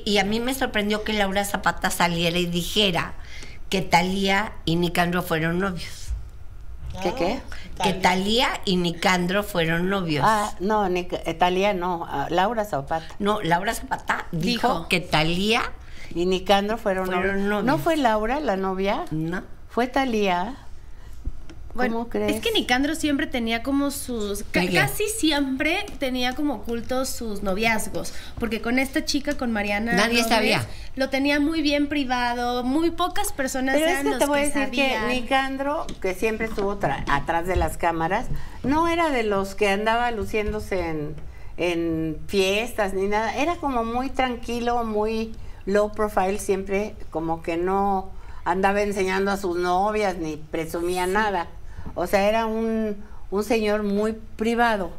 Y a mí me sorprendió que Laura Zapata saliera y dijera que Thalía y Nicandro fueron novios. ¿Qué? Que Thalía y Nicandro fueron novios. Ah, no, Thalía no, Laura Zapata. No, Laura Zapata dijo que Thalía y Nicandro fueron novios. ¿No fue Laura la novia? No. Fue Thalía. Bueno, ¿Cómo crees? es que Nicandro siempre tenía como sus... casi siempre tenía como ocultos sus noviazgos. Porque con esta chica, con Mariana... Nadie sabía. Lo tenía muy bien privado. Muy pocas personas Pero eran es que los te voy a que decir sabían. que Nicandro, que siempre estuvo atrás de las cámaras, no era de los que andaba luciéndose en fiestas ni nada. Era como muy tranquilo, muy low profile, siempre como que no andaba enseñando a sus novias ni presumía nada. O sea, era un señor muy privado.